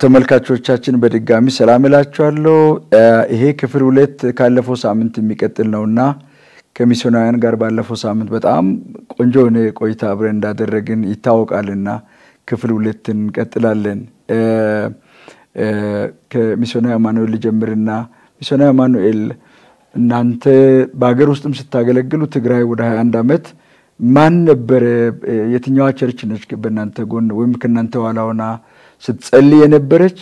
ተመልካቾቻችን በድጋሚ ሰላም እላችኋለሁ። ይሄ ክፍል 2 ካለፈው ሳምንት የሚቀጥል ነውና ከሚስዮናውያን ጋር ባለፈው ሳምንት በጣም ቆንጆ ሆነ ቆይታ አብረን እንዳደረግን ይታወቃልና ክፍል 2 እንቀጥላለን። ከሚስዮናዊ አማኑኤል ጀምርና ሚስዮናዊ አማኑኤል እናንተ በአገር ውስጥም ስታገለግሉ ትግራይ ወደ 21 አመት ማን ነበር የትኛው ቸርች ነች በእናንተ ጎን ወይም ከእናንተ ኋላ ሆና ስትጸልይ የነበረች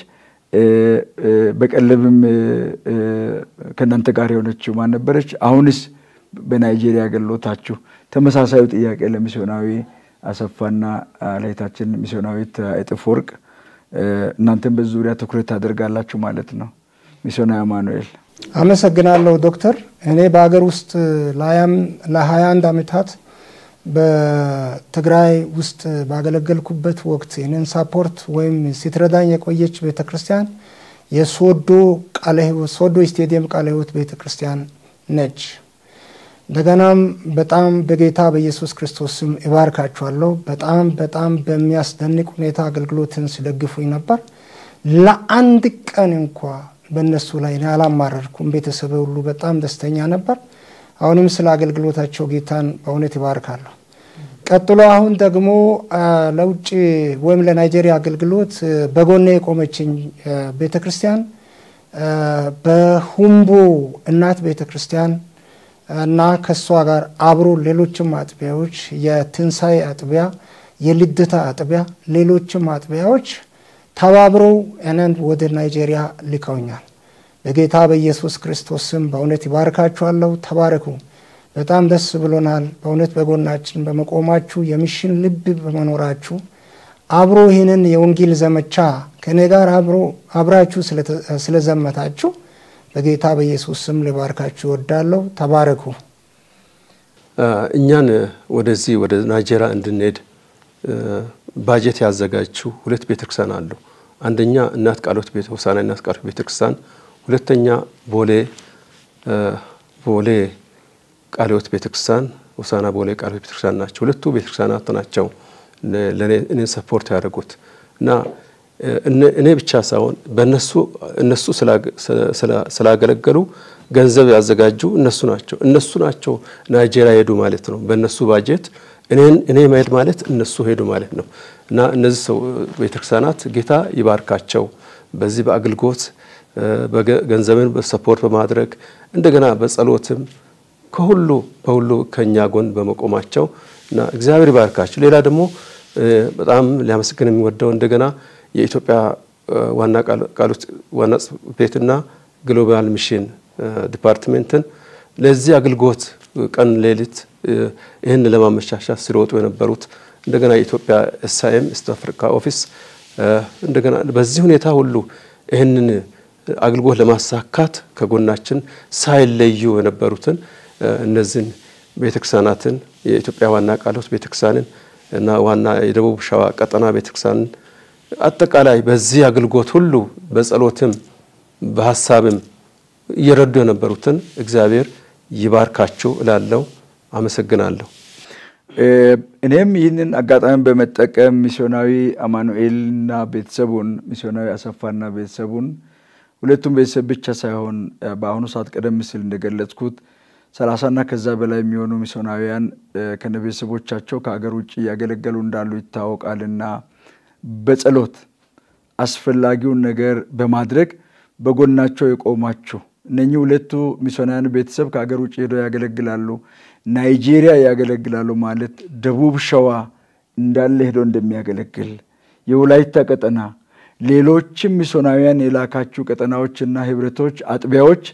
በቀለብም ከእናንተ ጋር የሆነችው ማን ነበረች? አሁንስ በናይጄሪያ አገልግሎታችሁ ተመሳሳዩ ጥያቄ ለሚስዮናዊ አሰፋና ለይታችን ሚስዮናዊት አይጥፎርቅ እናንተም በዙሪያ ትኩረት አድርጋላችሁ ማለት ነው። ሚስዮናዊ አማኑኤል አመሰግናለሁ ዶክተር። እኔ በአገር ውስጥ ለ21 አመታት በትግራይ ውስጥ ባገለገልኩበት ወቅት እኔን ሳፖርት ወይም ሲትረዳኝ የቆየች ቤተክርስቲያን የሶዶ ስቴዲየም ቃለ ሕይወት ቤተክርስቲያን ነች። እንደገናም በጣም በጌታ በኢየሱስ ክርስቶስ ስም እባርካችኋለሁ። በጣም በሚያስደንቅ ሁኔታ አገልግሎትን ሲደግፉኝ ነበር። ለአንድ ቀን እንኳን በእነሱ ላይ አላማረርኩም። ቤተሰብ ሁሉ በጣም ደስተኛ ነበር። አሁንም ስለ አገልግሎታቸው ጌታን በእውነት ይባርካለሁ። ቀጥሎ አሁን ደግሞ ለውጭ ወይም ለናይጄሪያ አገልግሎት በጎኔ የቆመችኝ ቤተክርስቲያን በሁምቦ እናት ቤተክርስቲያን እና ከሷ ጋር አብሮ ሌሎችም አጥቢያዎች የትንሳኤ አጥቢያ፣ የልደታ አጥቢያ፣ ሌሎችም አጥቢያዎች ተባብረው እኔን ወደ ናይጄሪያ ልከውኛል። በጌታ በኢየሱስ ክርስቶስ ስም በእውነት ይባርካችኋለሁ። ተባረኩ። በጣም ደስ ብሎናል። በእውነት በጎናችን በመቆማችሁ የሚሽን ልብ በመኖራችሁ አብሮ ይህንን የወንጌል ዘመቻ ከኔ ጋር አብራችሁ ስለዘመታችሁ በጌታ በኢየሱስ ስም ልባርካችሁ እወዳለሁ። ተባረኩ። እኛን ወደዚህ ወደ ናይጄሪያ እንድንሄድ ባጀት ያዘጋጁ ሁለት ቤተክርስቲያን አሉ። አንደኛ እናት ቃሎት ሆሳዕና እናት ቃሎት ቤተክርስቲያን፣ ሁለተኛ ቦሌ ቃለ ሕይወት ቤተክርስቲያን ሆሳዕና ቦሌ ቃለ ሕይወት ቤተክርስቲያን ናቸው። ሁለቱ ቤተክርስቲያናት ናቸው ለኔ ሰፖርት ያደረጉት እና እኔ ብቻ ሳይሆን እነሱ ስላገለገሉ ገንዘብ ያዘጋጁ እነሱ ናቸው ናይጄሪያ ሄዱ ማለት ነው። በእነሱ ባጀት እኔ መሄድ ማለት እነሱ ሄዱ ማለት ነው። እና እነዚህ ቤተክርስቲያናት ጌታ ይባርካቸው በዚህ በአገልግሎት በገንዘብን በሰፖርት በማድረግ እንደገና በጸሎትም በሁሉ ከኛ ጎን በመቆማቸው እና እግዚአብሔር ይባርካቸው። ሌላ ደግሞ በጣም ሊያመሰግን የሚወደው እንደገና የኢትዮጵያ ዋና ቃሎት ዋና ቤትና ግሎባል ሚሽን ዲፓርትመንትን ለዚህ አገልግሎት ቀን ሌሊት ይሄን ለማመቻቸት ሲሮጡ የነበሩት እንደገና የኢትዮጵያ ኤስአይኤም ኢስት አፍሪካ ኦፊስ እንደገና በዚህ ሁኔታ ሁሉ ይሄንን አገልግሎት ለማሳካት ከጎናችን ሳይለዩ የነበሩትን እነዚህን ቤተክርስቲያናትን የኢትዮጵያ ዋና ቃሎት ቤተክርስቲያንን እና ዋና የደቡብ ሸዋ ቀጠና ቤተክርስቲያንን አጠቃላይ በዚህ አገልግሎት ሁሉ በጸሎትም በሐሳብም እየረዱ የነበሩትን እግዚአብሔር ይባርካቸው እላለሁ። አመሰግናለሁ። እኔም ይህንን አጋጣሚ በመጠቀም ሚስዮናዊ አማኑኤልና ቤተሰቡን ሚስዮናዊ አሰፋና ቤተሰቡን ሁለቱም ቤተሰብ ብቻ ሳይሆን በአሁኑ ሰዓት ቀደም ሲል እንደገለጽኩት 30 እና ከዛ በላይ የሚሆኑ ሚስዮናውያን ከነቤተሰቦቻቸው ከአገር ውጪ ያገለገሉ እንዳሉ ይታወቃልና በጸሎት አስፈላጊውን ነገር በማድረግ በጎናቸው የቆማችሁ እነኚህ ሁለቱ ሚስዮናውያን ቤተሰብ ከአገር ውጪ ሄደው ያገለግላሉ፣ ናይጄሪያ ያገለግላሉ ማለት ደቡብ ሸዋ እንዳለ ሄደው እንደሚያገለግል የወላይታ ቀጠና ሌሎችም ሚስዮናውያን የላካችሁ ቀጠናዎችና ህብረቶች አጥቢያዎች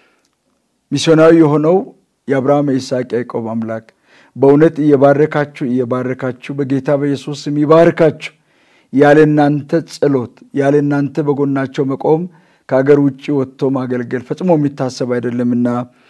ሚስዮናዊ የሆነው የአብርሃም የይስሐቅ ያዕቆብ አምላክ በእውነት እየባረካችሁ በጌታ በኢየሱስ ስም ይባርካችሁ። ያለናንተ ጸሎት ያለናንተ በጎናቸው መቆም ከአገር ውጪ ወጥቶ ማገልገል ፈጽሞ የሚታሰብ አይደለምና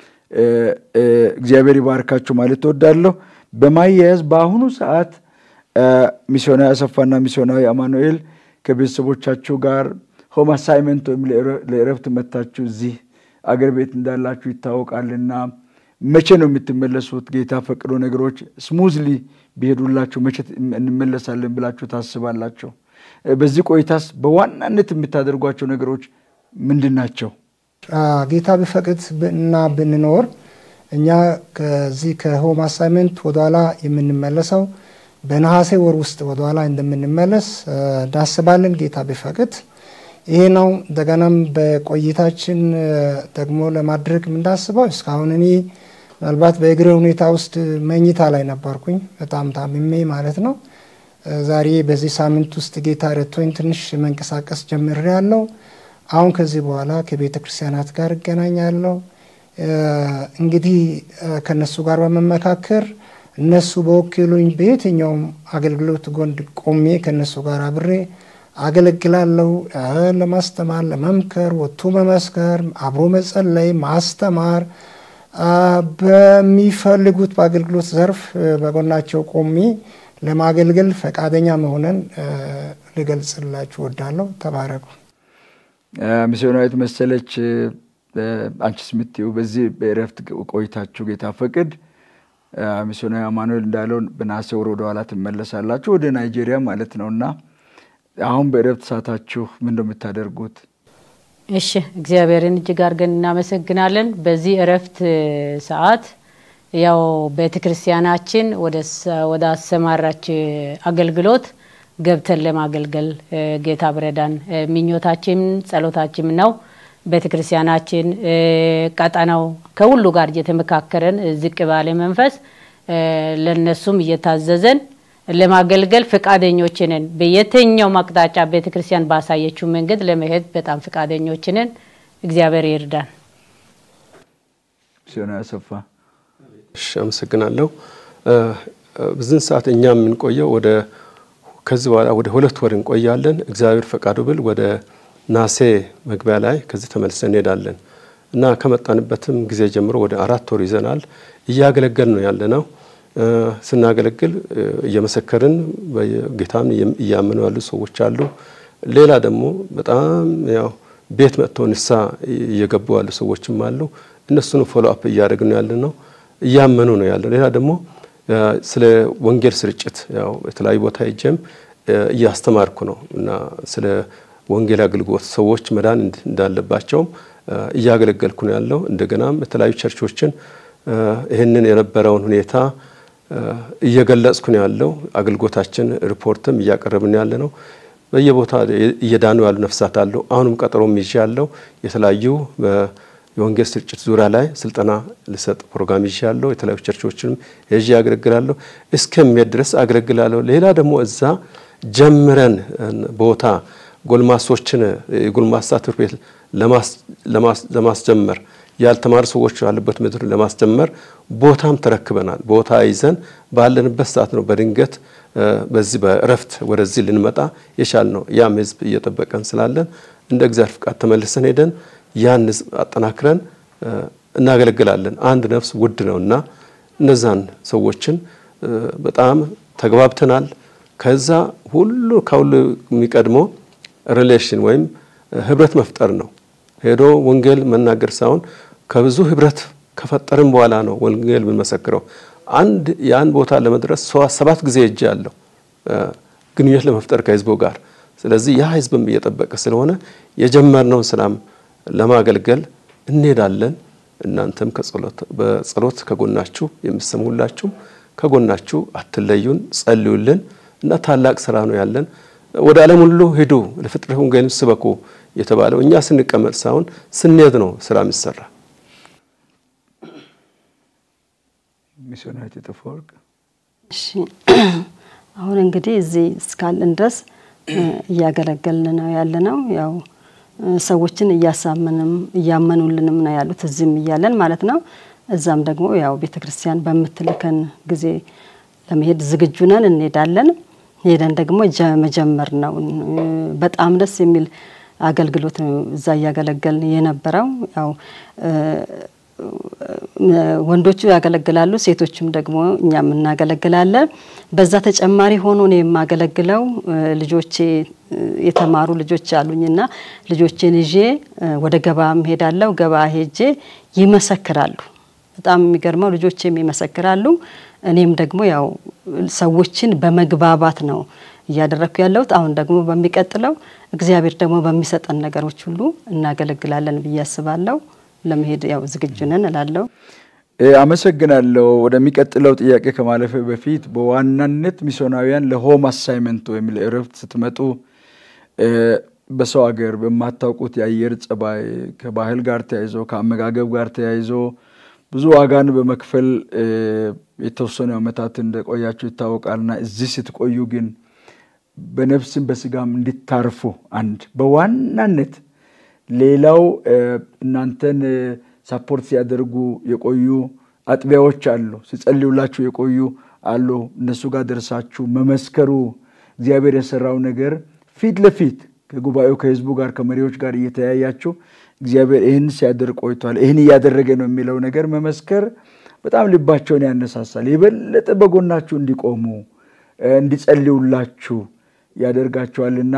እግዚአብሔር ይባርካችሁ ማለት እወዳለሁ። በማያያዝ በአሁኑ ሰዓት ሚስዮናዊ አሰፋና ሚስዮናዊ አማኑኤል ከቤተሰቦቻቸው ጋር ሆም አሳይመንት ወይም ለእረፍት መታችሁ እዚህ አገር ቤት እንዳላችሁ ይታወቃልና መቼ ነው የምትመለሱት? ጌታ ፈቅዶ ነገሮች ስሙዝሊ ቢሄዱላችሁ መቼ እንመለሳለን ብላችሁ ታስባላችሁ? በዚህ ቆይታስ በዋናነት የምታደርጓቸው ነገሮች ምንድናቸው? ጌታ ቢፈቅድ እና ብንኖር እኛ ከዚህ ከሆም አሳይመንት ወደኋላ የምንመለሰው በነሐሴ ወር ውስጥ ወደኋላ እንደምንመለስ ዳስባለን ጌታ ቢፈቅድ። ይሄ ነው። እንደገናም በቆይታችን ደግሞ ለማድረግ ምንዳስበው እስካሁን እኔ ምናልባት በእግሬ ሁኔታ ውስጥ መኝታ ላይ ነበርኩኝ በጣም ታምሜ ማለት ነው። ዛሬ በዚህ ሳምንት ውስጥ ጌታ ረድቶኝ ትንሽ መንቀሳቀስ ጀምሬያለሁ። አሁን ከዚህ በኋላ ከቤተ ክርስቲያናት ጋር እገናኛለሁ። እንግዲህ ከነሱ ጋር በመመካከር እነሱ በወኪሉኝ በየትኛውም አገልግሎት ጎን ቆሜ ከነሱ ጋር አብሬ አገለግላለሁ። ለማስተማር፣ ለመምከር፣ ወጥቶ መመስከር፣ አብሮ መጸለይ፣ ማስተማር በሚፈልጉት በአገልግሎት ዘርፍ በጎናቸው ቆሜ ለማገልገል ፈቃደኛ መሆነን ልገልጽላችሁ እወዳለሁ። ተባረኩ። ሚስዮናዊት መሰለች አንቺስ ምትዩ በዚህ በእረፍት ቆይታችሁ ጌታ ፈቅድ ሚስዮናዊ አማኑኤል እንዳለው በነሐሴ ወር ወደኋላ ትመለሳላችሁ ወደ ናይጄሪያ ማለት ነውና አሁን በእረፍት ሰዓታችሁ ምን እንደምታደርጉት? እሺ እግዚአብሔርን እጅግ አድርገን እናመሰግናለን። በዚህ እረፍት ሰዓት ያው ቤተክርስቲያናችን ወደ አሰማራች አገልግሎት ገብተን ለማገልገል ጌታ ብረዳን ምኞታችን ጸሎታችን ነው። ቤተክርስቲያናችን ቀጣናው ከሁሉ ጋር እየተመካከረን ዝቅ ባለ መንፈስ ለነሱም እየታዘዘን ለማገልገል ፈቃደኞች ነን። በየትኛው ማቅጣጫ ቤተክርስቲያን ባሳየችው መንገድ ለመሄድ በጣም ፈቃደኞች ነን። እግዚአብሔር ይርዳን። ሲዮና ያሰፋ አመሰግናለሁ። በዚህ ሰዓት እኛም እንቆየው ወደ ከዚህ በኋላ ወደ 2 ወር እንቆያለን። እግዚአብሔር ፈቃዱ ብል ወደ ናሴ መግቢያ ላይ ከዚህ ተመልሰን እንሄዳለን እና ከመጣንበትም ጊዜ ጀምሮ ወደ 4 ወር ይዘናል እያገለገልን ነው ያለነው። ስናገለግል እየመሰከርን በጌታን እያመኑ ያሉ ሰዎች አሉ። ሌላ ደግሞ በጣም ያው ቤት መጥተው ንሳ እየገቡ ያሉ ሰዎችም አሉ። እነሱን ፎሎ አፕ እያደረግን ነው ያለነው እያመኑ ነው ያለው። ሌላ ደግሞ ስለ ወንጌል ስርጭት ያው የተለያዩ ቦታ ሄጄም እያስተማርኩ ነው እና ስለ ወንጌል አገልግሎት ሰዎች መዳን እንዳለባቸው እያገለገልኩ ነው ያለው። እንደገናም የተለያዩ ቸርቾችን ይሄንን የነበረውን ሁኔታ እየገለጽኩ ነው ያለው። አገልግሎታችን ሪፖርትም እያቀረብን ያለነው በየቦታ እየዳኑ ያሉ ነፍሳት አሉ። አሁንም ቀጠሮም ይያለው የተለያዩ የወንጌል ስርጭት ዙሪያ ላይ ስልጠና ለሰጥ ፕሮግራም ይያለው። የተለያዩ ቸርቾችንም እዚህ ያገለግላለሁ እስከሚሄድ ድረስ አገለግላለሁ። ሌላ ደግሞ እዛ ጀምረን ቦታ ጎልማሶችን የጎልማሳ ትምህርት ቤት ለማስጀመር ያልተማሩ ሰዎች ያሉበት ምድር ለማስጀመር ቦታም ተረክበናል። ቦታ ይዘን ባለንበት ሰዓት ነው በድንገት በዚህ በእረፍት ወደዚህ ልንመጣ የቻልነው። ያም ህዝብ እየተጠበቀን ስላለን እንደ እግዚአብሔር ፍቃድ ተመልሰን ሄደን ያን ህዝብ አጠናክረን እናገለግላለን። አንድ ነፍስ ውድ ነውና እነዛን ሰዎችን በጣም ተግባብተናል። ከዛ ሁሉ የሚቀድመው ሪሌሽን ወይም ህብረት መፍጠር ነው። ሄዶ ወንጌል መናገር ሳይሆን ከብዙ ህብረት ከፈጠርን በኋላ ነው ወንጌል የምንመሰክረው። ያን ቦታ ለመድረስ 7 ጊዜ እጃለሁ ግንኙነት ለመፍጠር ከህዝቡ ጋር። ስለዚህ ያ ህዝብም እየተጠበቀ ስለሆነ የጀመርነው ሰላም ለማገልገል እንሄዳለን። እናንተም በጸሎት ከጎናችሁ የምትሰሙላችሁ ከጎናችሁ አትለዩን፣ ጸልዩልን እና ታላቅ ስራ ነው ያለን። ወደ ዓለም ሁሉ ሄዱ ለፍጥረት ወንጌልን ስበኩ የተባለው እኛ ስንቀመጥ ሳይሆን ስንሄድ ነው ስራ የሚሰራ። ሚስዮናዊት ተፈወርቅ እሺ አሁን እንግዲህ እዚህ እስካለን ድረስ እያገለገልን ነው ያለነው። ያው ሰዎችን እያመኑልንም ነው ያሉት እዚህም እያለን ማለት ነው። እዛም ደግሞ ያው ቤተክርስቲያን በመትልከን ጊዜ ለመሄድ ዝግጁ ነን፣ እንሄዳለን። ሄደን ደግሞ መጀመር ነው። በጣም ደስ የሚል አገልግሎት ነው እዛ ያገለገልን የነበረው። ያው ወንዶቹ ያገለግላሉ፣ ሴቶችም ደግሞ እኛም እናገለግላለን። በዛ ተጨማሪ ሆኖ ነው የማገለግለው። ልጆቼ የተማሩ ልጆች አሉኝና ልጆቼን ይዤ ወደ ገባም ሄዳለሁ። ገባ ሄጄ ይመሰክራሉ። በጣም የሚገርመው ልጆቼም ይመሰክራሉ። እኔም ደግሞ ያው ሰዎችን በመግባባት ነው እያደረኩ ያለሁት። አሁን ደግሞ በሚቀጥለው እግዚአብሔር ደግሞ በሚሰጠን ነገሮች ሁሉ እናገለግላለን ብዬ አስባለሁ። ለመሄድ ያው ዝግጁ ነን እላለሁ። አመሰግናለሁ። ወደሚቀጥለው ጥያቄ ከማለፈ በፊት በዋናነት ሚስዮናውያን ለሆም አሳይመንት ወይም ለእረፍት ስትመጡ በሰው ሀገር በማታውቁት የአየር ጸባይ ከባህል ጋር ተያይዞ ከአመጋገብ ጋር ተያይዞ ብዙ ዋጋን በመክፈል የተወሰኑ ዓመታት እንደቆያችሁ ይታወቃልና እዚህ ስትቆዩ ግን በነፍስም በስጋም እንድታርፉ አንድ በዋናነት ሌላው እናንተን ሰፖርት ሲያደርጉ የቆዩ አጥቢያዎች አሉ፣ ሲጸልዩላችሁ የቆዩ አሉ። እነሱ ጋር ደርሳችሁ መመስከሩ እግዚአብሔር የሰራው ነገር ፊት ለፊት ከጉባኤው ከህዝቡ ጋር ከመሪዎች ጋር እየተያያችሁ እግዚአብሔር ይህን ሲያደርግ ቆይቷል፣ ይህን እያደረገ ነው የሚለው ነገር መመስከር በጣም ልባቸውን ያነሳሳል። የበለጠ በጎናችሁ እንዲቆሙ እንዲጸልዩላችሁ ያደርጋቸዋልና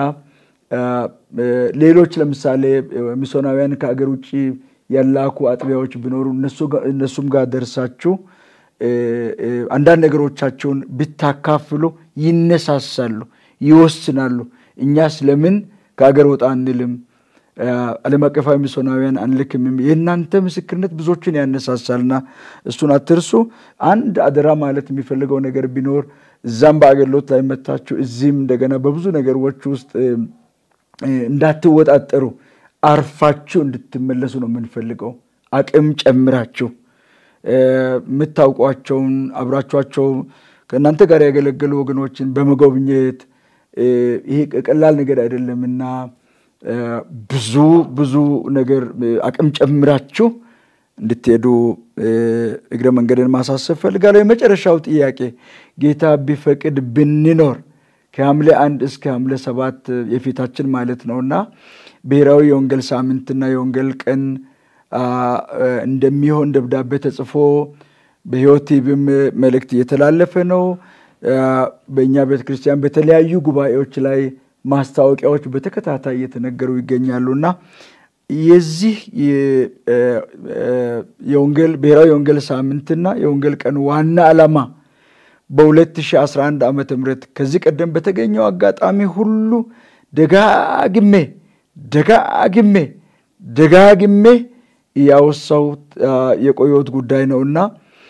ሌሎች ለምሳሌ ሚስዮናውያን ከአገር ውጪ ያላኩ አጥቢያዎች ቢኖሩ እነሱም ጋር ደርሳችሁ አንዳንድ ነገሮቻቸውን ብታካፍሉ ይነሳሳሉ፣ ይወስናሉ። እኛስ ለምን ከአገር ወጣ አንልም? ዓለም አቀፋዊ ሚስዮናውያን አንልክም? የእናንተ ምስክርነት ብዙዎችን ያነሳሳልና እሱን አትርሱ። አንድ አደራ ማለት የሚፈልገው ነገር ቢኖር እዛም በአገልግሎት ላይ መታችሁ እዚህም እንደገና በብዙ ነገሮች ውስጥ እንዳትወጣጠሩ አርፋችሁ እንድትመለሱ ነው የምንፈልገው። አቅም ጨምራችሁ የምታውቋቸውን አብራችኋቸው ከእናንተ ጋር ያገለገሉ ወገኖችን በመጎብኘት ይሄ ቀላል ነገር አይደለምና ብዙ ነገር አቅም ጨምራችሁ እንድትሄዱ እግረ መንገድን ማሳሰብ ፈልጋለሁ። የመጨረሻው ጥያቄ ጌታ ቢፈቅድ ብንኖር ከሐምሌ 1 እስከ ሐምሌ 7 የፊታችን ማለት ነውና ብሔራዊ የወንጌል ሳምንትና የወንጌል ቀን እንደሚሆን ደብዳቤ ተጽፎ በሕይወት ቲቪም መልእክት እየተላለፈ ነው። በእኛ ቤተክርስቲያን በተለያዩ ጉባኤዎች ላይ ማስታወቂያዎች በተከታታይ እየተነገሩ ይገኛሉና የዚህ የወንጌል ብሔራዊ የወንጌል ሳምንትና የወንጌል ቀን ዋና ዓላማ በ2011 ዓመተ ምህረት ከዚህ ቀደም በተገኘው አጋጣሚ ሁሉ ደጋግሜ ያወሳው የቆየሁት ጉዳይ ነውና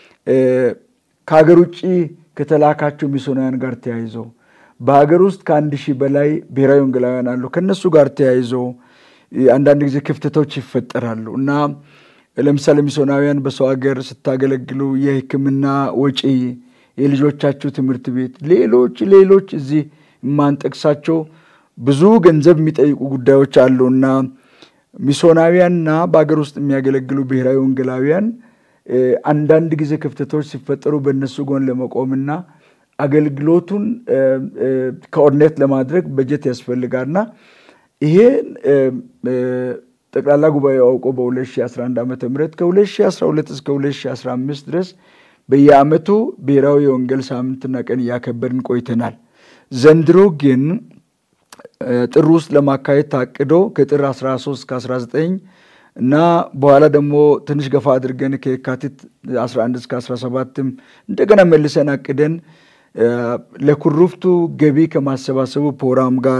ከሀገር ውጪ ከተላካቸው ሚስዮናውያን ጋር ተያይዞ በሀገር ውስጥ ከ1000 በላይ ብሔራዊ ወንጌላውያን አሉ። ከነሱ ጋር ተያይዞ አንዳንድ ጊዜ ክፍተቶች ይፈጠራሉ እና ለምሳሌ ሚስዮናውያን በሰው ሀገር ስታገለግሉ የሕክምና ወጪ፣ የልጆቻችሁ ትምህርት ቤት፣ ሌሎች እዚህ ማንጠቅሳቸው ብዙ ገንዘብ የሚጠይቁ ጉዳዮች አሉና ሚስዮናውያንና በአገር ውስጥ የሚያገለግሉ ብሔራዊ ወንጌላውያን አንዳንድ ጊዜ ክፍተቶች ሲፈጠሩ በእነሱ ጎን ለመቆምና አገልግሎቱን ኮኦርዲኔት ለማድረግ በጀት ያስፈልጋልና ይሄን ጠቅላላ ጉባኤ አውቆ በ2011 ዓመተ ምህረት ከ2012 እስከ 2015 ድረስ በየዓመቱ ብሔራዊ የወንጌል ሳምንትና ቀን ያከበርን ቆይተናል። ዘንድሮ ግን ጥር ውስጥ ለማካሄድ ታቅዶ ከጥር 13 እስከ 19 እና በኋላ ደግሞ ትንሽ ገፋ አድርገን ከየካቲት 11 እስከ 17 እንደገና መልሰን አቅደን ለኩሩፍቱ ገቢ ከማሰባሰቡ ፕሮግራም ጋር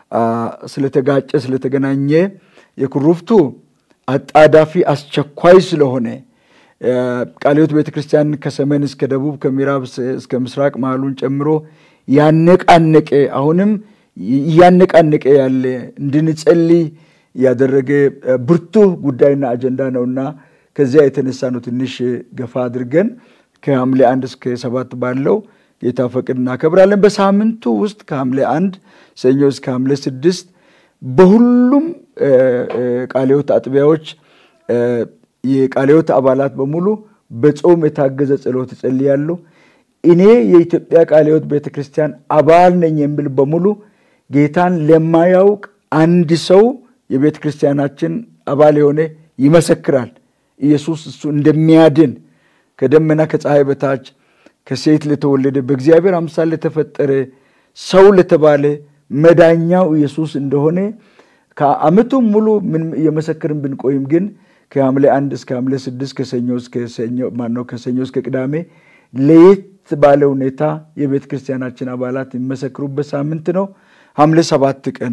ስለተገናኘ የኩሩፍቱ አጣዳፊ አስቸኳይ ስለሆነ ቃለ ሕይወት ቤተክርስቲያን ከሰሜን እስከ ደቡብ ከምዕራብ እስከ ምስራቅ መሃሉን ጨምሮ ያነቃነቀ አሁንም ያነቃነቀ ያለ እንድንጸልይ ያደረገ ብርቱ ጉዳይና አጀንዳ ነውና ከዚያ የተነሳ ነው ትንሽ ገፋ አድርገን ከሐምሌ 1 እስከ 7 ባለው ጌታ ፈቅድ እናከብራለን። በሳምንቱ ውስጥ ከሐምሌ 1 ሰኞ እስከ ሐምሌ 6 በሁሉም ቃለ ሕይወት አጥቢያዎች የቃለ ሕይወት አባላት በሙሉ በጾም የታገዘ ጸሎት ይጸልያሉ። እኔ የኢትዮጵያ ቃለ ሕይወት ቤተክርስቲያን አባል ነኝ የሚል በሙሉ ጌታን ለማያውቅ አንድ ሰው የቤተክርስቲያናችን አባል የሆነ ይመሰክራል። ኢየሱስ እሱ እንደሚያድን ከደመና ከፀሐይ በታች ከሴት ለተወለደ በእግዚአብሔር አምሳል ለተፈጠረ ሰው ለተባለ መዳኛው ኢየሱስ እንደሆነ ከዓመቱ ሙሉ ምን የመሰከርን ብንቆይም ግን ከሐምሌ 1 እስከ ሐምሌ 6 ከሰኞ እስከ ቅዳሜ ለየት ባለ ሁኔታ የቤተ ክርስቲያናችን አባላት የሚመሰክሩበት ሳምንት ነው። ሐምሌ 7 ቀን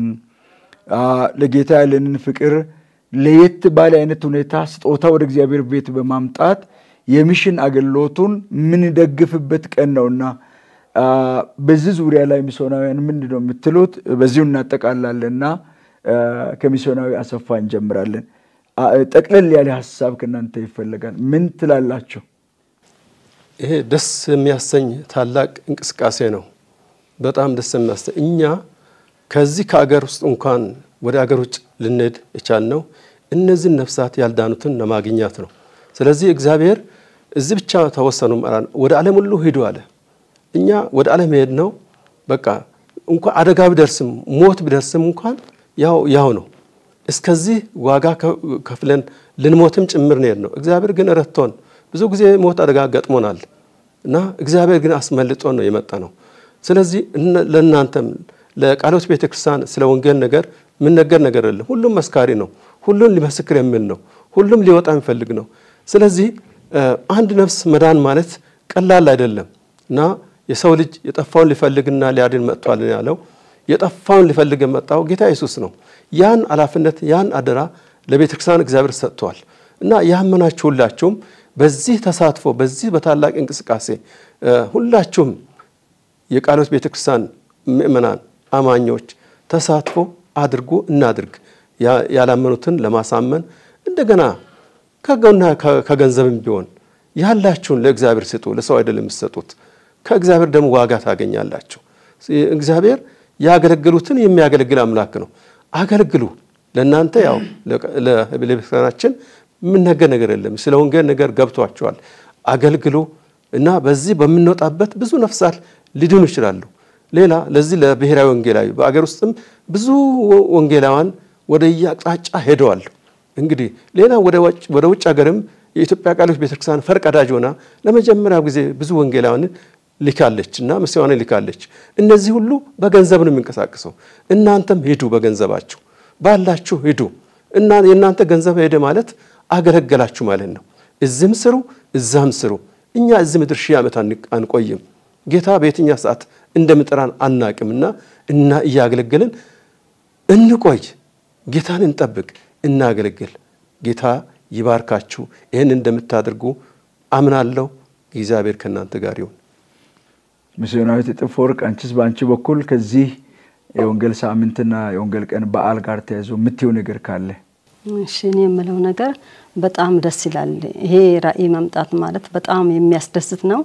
ለጌታ ያለንን ፍቅር ለየት ባለ አይነት ሁኔታ ስጦታ ወደ እግዚአብሔር ቤት በማምጣት የሚሽን አገልግሎቱን ምን ደግፍበት ቀን ነውና በዚህ ዙሪያ ላይ ሚስዮናውያን ምንድነው የምትሉት? በዚሁ እናጠቃላለንና ከሚስዮናዊ አሰፋ እንጀምራለን። ጠቅለል ያለ ሐሳብ ከናንተ ይፈልጋል። ምን ትላላችሁ? ይሄ ደስ የሚያሰኝ ታላቅ እንቅስቃሴ ነው። በጣም ደስ የሚያሰኝ እኛ ከዚህ ከአገር ውስጥ እንኳን ወደ አገር ውጭ ልንሄድ የቻልነው እነዚህ ነፍሳት ያልዳኑትን ለማግኘት ነው። ስለዚህ እግዚአብሔር እዚህ ብቻ ተወሰኑ ማለት ወደ ዓለም ሁሉ ሄዱ አለ። እኛ ወደ ዓለም ሄድ ነው በቃ እንኳን አደጋ ቢደርስም ሞት ቢደርስም እንኳን ያው ነው። እስከዚህ ዋጋ ከፍለን ልንሞትም ጭምር ነው። እግዚአብሔር ግን ረድቶን ብዙ ጊዜ ሞት አደጋ ገጥሞናል እና እግዚአብሔር ግን አስመልጦን ነው የመጣ ነው። ስለዚህ ለእናንተም ለቃሎት ቤተክርስቲያን ስለ ወንጌል ነገር ምን ነገር አይደለም። ሁሉም መስካሪ ነው። ሁሉም ሊመሰክር የሚል ነው። ሁሉም ሊወጣ የሚፈልግ ነው። ስለዚህ አንድ ነፍስ መዳን ማለት ቀላል አይደለም እና የሰው ልጅ የጠፋውን ሊፈልግና ሊያድን መጥቷል ያለው የጠፋውን ሊፈልግ የመጣው ጌታ ኢየሱስ ነው። ያን አላፍነት ያን አደራ ለቤተክርስቲያን እግዚአብሔር ሰጥቷል እና ያመናችሁ ሁላችሁም በዚህ ተሳትፎ በዚህ በታላቅ እንቅስቃሴ ሁላችሁም የቃሎት ቤተክርስቲያን ምእመናን አማኞች ተሳትፎ አድርጉ እናድርግ። ያላመኑትን ለማሳመን እንደገና ከገንዘብም ቢሆን ያላችሁን ለእግዚአብሔር ስጡ። ለሰው አይደለም የምትሰጡት። ከእግዚአብሔር ደግሞ ዋጋ ታገኛላችሁ። እግዚአብሔር ያገለግሉትን የሚያገለግል አምላክ ነው። አገልግሉ። ለእናንተ ያው ለቤተክርስቲያናችን ምን ነገር የለም። ስለ ወንጌል ነገር ገብቷቸዋል። አገልግሉ እና በዚህ በመንወጣበት ብዙ ነፍሳት ሊድኑ ይችላሉ። ሌላ ለዚህ ለብሔራዊ ወንጌላዊ በአገር ውስጥም ብዙ ወንጌላውያን ወደ ያቅጣጫ ሄደዋል። እንግዲህ ሌላ ወደ ውጭ ሀገርም የኢትዮጵያ ቃሎት ቤተክርስቲያን ፈርቀዳጅ ሆና ለመጀመሪያው ጊዜ ብዙ ወንጌላውያን ልካለችና ሚስዮናውያን ልካለች። እነዚህ ሁሉ በገንዘብ ነው የሚንቀሳቀሰው። እናንተም ሄዱ፣ በገንዘባችሁ ባላችሁ ሄዱ። እና የእናንተ ገንዘብ ሄደ ማለት አገለገላችሁ ማለት ነው። እዚህም ስሩ እዛም ስሩ። እኛ እዚህ ምድር 1000 ዓመት አንቆይም። ጌታ በየትኛ ሰዓት እንደምጥራን አናቅምና እና ያገለገልን እንቆይ። ጌታን እንጠብቅ፣ እናገለግል። ጌታ ይባርካችሁ። ይሄን እንደምታደርጉ አምናለሁ። እግዚአብሔር ከናንተ ጋር ይሁን። ሚስዮናዊት ጥፎወርቅ አንቺስ ባንቺ በኩል ከዚህ የወንጌል ሳምንትና የወንጌል ቀን በዓል ጋር ተያይዞ የምትይው ነገር ካለ? እሺ እኔ የምለው ነገር በጣም ደስ ይላል። ይሄ ራእይ መምጣት ማለት በጣም የሚያስደስት ነው።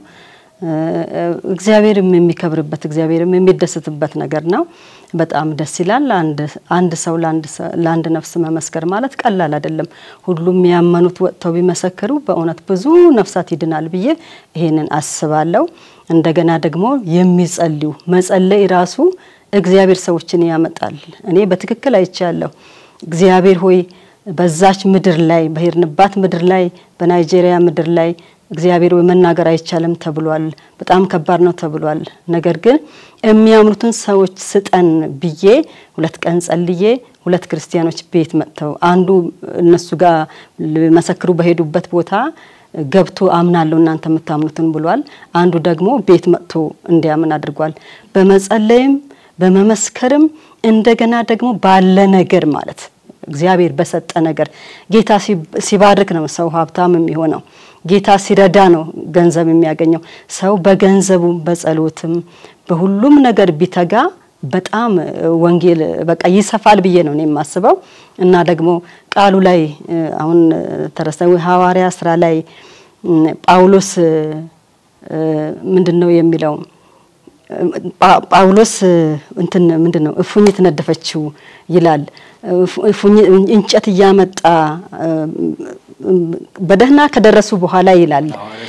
እግዚአብሔርም የሚከብርበት እግዚአብሔርም የሚደሰትበት ነገር ነው። በጣም ደስ ይላል። አንድ ሰው ለአንድ ነፍስ መመስከር ማለት ቀላል አይደለም። ሁሉም ያመኑት ወጥተው ቢመሰክሩ በእውነት ብዙ ነፍሳት ይድናል ብዬ ይሄንን አስባለሁ። እንደገና ደግሞ የሚጸልዩ መጸለይ ራሱ እግዚአብሔር ሰዎችን ያመጣል። እኔ በትክክል አይቻለሁ። እግዚአብሔር ሆይ በዛች ምድር ላይ በሄድንባት ምድር ላይ በናይጄሪያ ምድር ላይ እግዚአብሔር ወይ መናገር አይቻልም ተብሏል። በጣም ከባድ ነው ተብሏል። ነገር ግን የሚያምኑትን ሰዎች ስጠን ብዬ 2 ቀን ጸልዬ 2 ክርስቲያኖች ቤት መጥተው አንዱ እነሱ ጋር መሰክሩ በሄዱበት ቦታ ገብቶ አምናለሁ እናንተ የምታምኑትን ብሏል። አንዱ ደግሞ ቤት መጥቶ እንዲያምን አድርጓል። በመጸለይም በመመስከርም እንደገና ደግሞ ባለ ነገር ማለት እግዚአብሔር በሰጠ ነገር ጌታ ሲባርክ ነው ሰው ሀብታም የሚሆነው። ጌታ ሲረዳ ነው ገንዘብ የሚያገኘው። ሰው በገንዘቡ በጸሎትም በሁሉም ነገር ቢተጋ በጣም ወንጌል በቃ ይሰፋል ብዬ ነው እኔ የማስበው። እና ደግሞ ቃሉ ላይ አሁን ተረሰው ሐዋርያ ስራ ላይ ጳውሎስ ምንድነው የሚለው? ጳውሎስ እንትን ምንድነው እፉኝት ነደፈችው ይላል። እንጨት ያመጣ በደህና ከደረሱ በኋላ ይላል።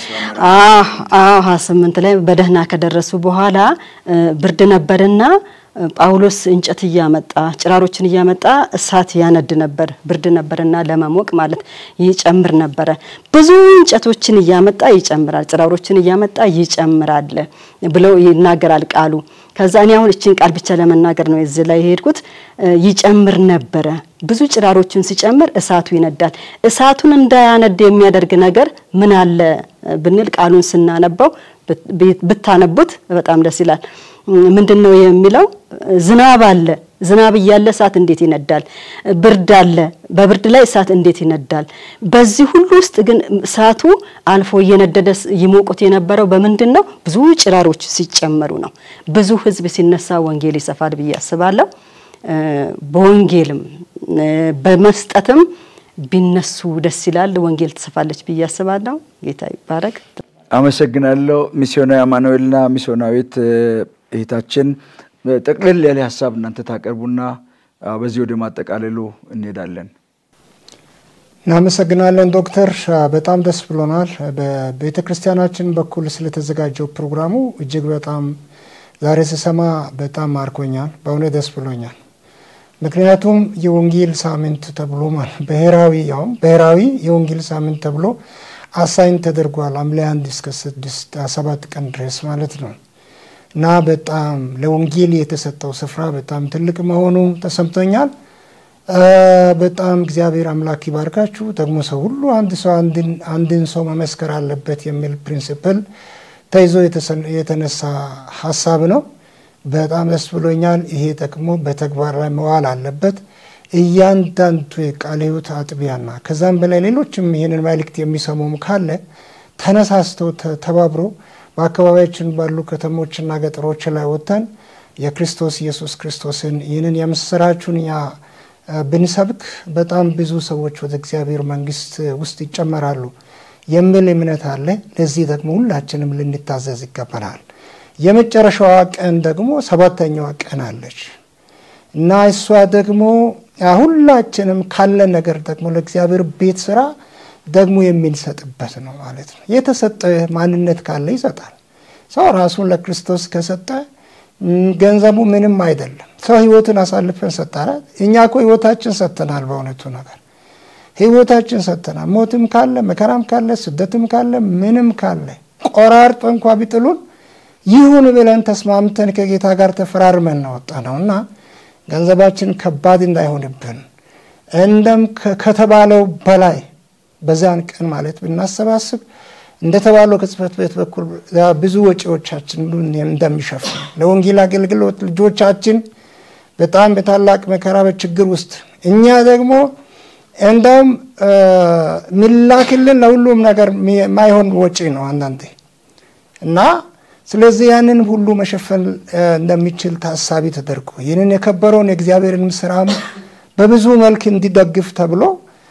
28 ላይ በደህና ከደረሱ በኋላ ብርድ ነበርና ጳውሎስ እንጨት ያመጣ ጭራሮችን ያመጣ እሳት ያነድ ነበር። ብርድ ነበርና ለማሞቅ ማለት ይጨምር ነበር። ብዙ እንጨቶችን ያመጣ ይጨምራል፣ ጭራሮችን ያመጣ ይጨምራል ብለው ይናገራል ቃሉ። ከዛ እኔ አሁን እቺን ቃል ብቻ ለመናገር ነው እዚህ ላይ ሄድኩት። ይጨምር ነበር። ብዙ ጭራሮችን ሲጨምር እሳቱ ይነዳል። እሳቱን እንዳያነድ የሚያደርግ ነገር ምን አለ ብንል ቃሉን ስናነበው ብታነቡት በጣም ደስ ይላል። ምንድነው የሚለው? ዝናብ አለ፣ ዝናብ እያለ እሳት እንዴት ይነዳል? ብርድ አለ፣ በብርድ ላይ እሳት እንዴት ይነዳል? በዚህ ሁሉ ውስጥ ግን እሳቱ አልፎ እየነደደ ይሞቁት የነበረው በምንድነው? ብዙ ጭራሮች ሲጨመሩ ነው። ብዙ ህዝብ ሲነሳ ወንጌል ይሰፋል ብዬ አስባለሁ። በወንጌልም በመስጠትም ቢነሱ ደስ ይላል። ወንጌል ትሰፋለች ብዬ አስባለሁ። ጌታ ይባረክ። አመሰግናለሁ። ሚስዮናዊ አማኑኤልና ሚስዮናዊት እህታችን ጠቅለል ያለ ሐሳብ እናንተ ታቀርቡና በዚህ ወደ ማጠቃለሉ እንሄዳለን። እናመሰግናለን ዶክተር፣ በጣም ደስ ብሎናል። በቤተክርስቲያናችን በኩል ስለተዘጋጀው ፕሮግራሙ እጅግ በጣም ዛሬ ስሰማ በጣም ማርኮኛል። በእውነት ደስ ብሎኛል። ምክንያቱም የወንጌል ሳምንት ተብሎ ማለት ብሔራዊ የወንጌል ሳምንት ተብሎ አሳይን ተደርጓል። ሐምሌ 1 እስከ 7 ቀን ድረስ ማለት ነው። እና በጣም ለወንጌል የተሰጠው ስፍራ በጣም ትልቅ መሆኑ ተሰምቶኛል። በጣም እግዚአብሔር አምላክ ይባርካችሁ። ደግሞ ሰው ሁሉ አንድን ሰው መመስከር አለበት የሚል ፕሪንሲፕል ተይዞ የተነሳ ሐሳብ ነው። በጣም ደስ ብሎኛል። ይሄ ደግሞ በተግባር ላይ መዋል አለበት። እያንዳንዱ የቃለ ሕይወት አጥቢያና ከዛም በላይ ሌሎችም ይሄንን መልእክት የሚሰሙም ካለ ተነሳስተው ተባብሮ በአካባቢያችን ባሉ ከተሞችና ገጠሮች ላይ ወጥተን የክርስቶስ ኢየሱስ ክርስቶስን ይህንን የምስራቹን ብንሰብክ በጣም ብዙ ሰዎች ወደ እግዚአብሔር መንግስት ውስጥ ይጨመራሉ የሚል እምነት አለ። ለዚህ ደግሞ ሁላችንም ልንታዘዝ ይገባናል። የመጨረሻዋ ቀን ደግሞ 7ኛዋ ቀን አለች እና እሷ ደግሞ ሁላችንም ካለ ነገር ደግሞ ለእግዚአብሔር ቤት ስራ ደግሞ የሚንሰጥበት ነው ማለት ነው። የተሰጠ ማንነት ካለ ይሰጣል። ሰው ራሱን ለክርስቶስ ከሰጠ ገንዘቡ ምንም አይደለም። ሰው ህይወትን አሳልፈን ሰጣራ። እኛ እኮ ህይወታችን ሰጥተናል። በእውነቱ ነገር ህይወታችን ሰጥተናል። ሞትም ካለ መከራም ካለ ስደትም ካለ ምንም ካለ ቆራርጦ እንኳን ቢጥሉን ይሁን ብለን ተስማምተን ከጌታ ጋር ተፈራርመን ነው ወጣነውና ገንዘባችን ከባድ እንዳይሆንብን እንደም ከተባለው በላይ በዛን ቀን ማለት ብናሰባስብ እንደተባለው ከጽፈት ቤት በኩል ብዙ ወጪዎቻችን እንደሚሸፍን ለወንጌል አገልግሎት ልጆቻችን በጣም በታላቅ መከራ በችግር ውስጥ እኛ ደግሞ እንደም ሚላክልን ለሁሉም ነገር ማይሆን ወጪ ነው አንዳንዴ እና ስለዚህ ያንን ሁሉ መሸፈን እንደሚችል ታሳቢ ተደርጎ ይህንን የከበረውን የእግዚአብሔርን ስራም በብዙ መልክ እንዲደግፍ ተብሎ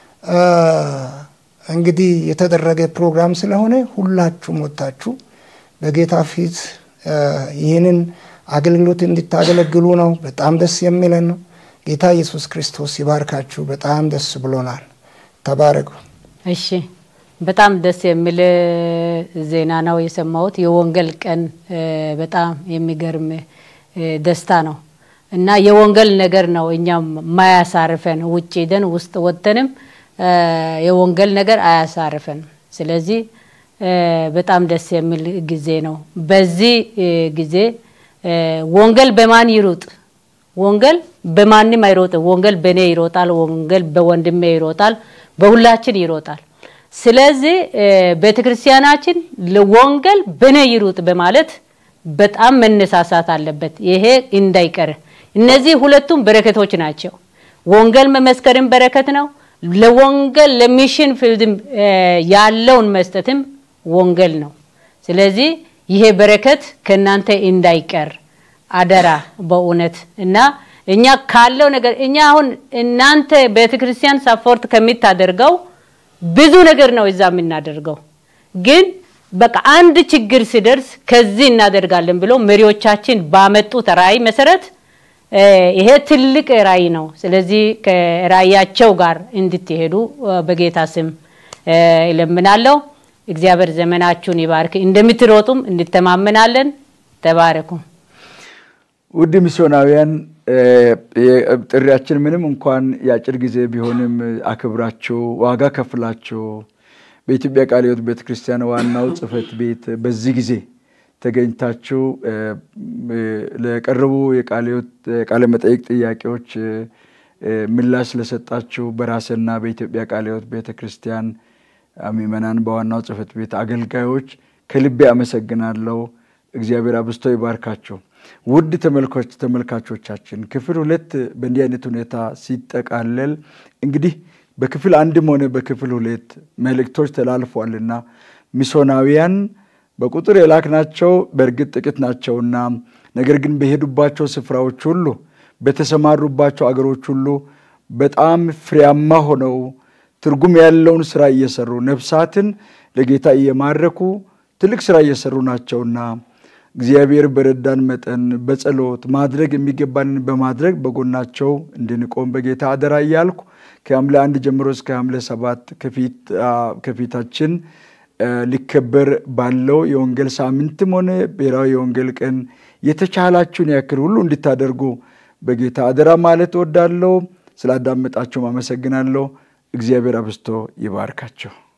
እንግዲህ የተደረገ ፕሮግራም ስለሆነ ሁላችሁም ወጣችሁ በጌታ ፊት ይህንን አገልግሎት እንድታገለግሉ ነው። በጣም ደስ የሚለን ነው። ጌታ ኢየሱስ ክርስቶስ ይባርካችሁ። በጣም ደስ ብሎናል። ተባረኩ። እሺ፣ በጣም ደስ የሚል ዜና ነው የሰማሁት። የወንጌል ቀን በጣም የሚገርም ደስታ ነው እና የወንጌል ነገር ነው እኛም ማያሳርፈን ውጪ ደን ውስጥ ወጥተንም የወንጌል ነገር አያሳርፈን። ስለዚህ በጣም ደስ የሚል ጊዜ ነው። በዚህ ጊዜ ወንጌል በማን ይሮጥ? ወንጌል በማንም አይሮጥ። ወንጌል በኔ ይሮጣል፣ ወንጌል በወንድሜ ይሮጣል፣ በሁላችን ይሮጣል። ስለዚህ ቤተክርስቲያናችን ለወንጌል በኔ ይሮጥ በማለት በጣም መነሳሳት አለበት። ይሄ እንዳይቀር። እነዚህ ሁለቱም በረከቶች ናቸው። ወንጌል መመስከርም በረከት ነው። ለወንጌል ለሚሽን ፊልድም ያለውን መስጠትም ወንጌል ነው። ስለዚህ ይሄ በረከት ከናንተ እንዳይቀር አደራ በእውነት እና እኛ ካለው ነገር እኛ አሁን እናንተ ቤተክርስቲያን ሰፖርት ከሚታደርገው ብዙ ነገር ነው እዛ የምናደርገው። ግን በቃ አንድ ችግር ሲደርስ ከዚህ እናደርጋለን ብሎ መሪዎቻችን ባመጡት ራዕይ መሰረት ይሄ ትልቅ ራዕይ ነው። ስለዚህ ከራዕያቸው ጋር እንድትሄዱ በጌታ ስም እለምናለሁ። እግዚአብሔር ዘመናችሁን ይባርክ። እንደምትሮጡም እንድተማመናለን። ተባረኩ። ውድ ሚስዮናውያን ጥሪያችን ምንም እንኳን ያጭር ጊዜ ቢሆንም አክብራችሁ ዋጋ ከፍላችሁ በኢትዮጵያ ቃለ ሕይወት ቤተክርስቲያን ዋናው ጽፈት ቤት በዚህ ጊዜ ተገኝታችሁ ለቀረቡ የቃለ መጠይቅ ጥያቄዎች ምላሽ ለሰጣችሁ በራስና በኢትዮጵያ ቃለ ሕይወት ቤተክርስቲያን ምእመናን በዋናው ጽፈት ቤት አገልጋዮች ከልቤ አመሰግናለሁ። እግዚአብሔር አብዝቶ ይባርካችሁ። ውድ ተመልካቾቻችን ክፍል 2 በእንዲህ አይነት ሁኔታ ሲጠቃለል እንግዲህ በክፍል 1 ሆነ በክፍል 2 መልእክቶች ተላልፈዋልና ሚስዮናውያን በቁጥር የላክናቸው በእርግጥ ጥቂት ናቸውና ነገር ግን በሄዱባቸው ስፍራዎች ሁሉ በተሰማሩባቸው አገሮች ሁሉ በጣም ፍሬያማ ሆነው ትርጉም ያለውን ስራ እየሰሩ ነፍሳትን ለጌታ እየማረኩ ትልቅ ስራ እየሰሩ ናቸውና እግዚአብሔር በረዳን መጠን በጸሎት ማድረግ የሚገባንን በማድረግ በጎናቸው እንድንቆም በጌታ አደራ እያልኩ ከሐምሌ 1 ጀምሮ እስከ ሐምሌ 7 ከፊታችን ሊከበር ባለው የወንጌል ሳምንትም ሆነ ብሔራዊ የወንጌል ቀን የተቻላችሁን ያክል ሁሉ እንድታደርጉ በጌታ አደራ ማለት እወዳለሁ። ስላዳመጣችሁ አመሰግናለሁ። እግዚአብሔር አብዝቶ ይባርካችሁ።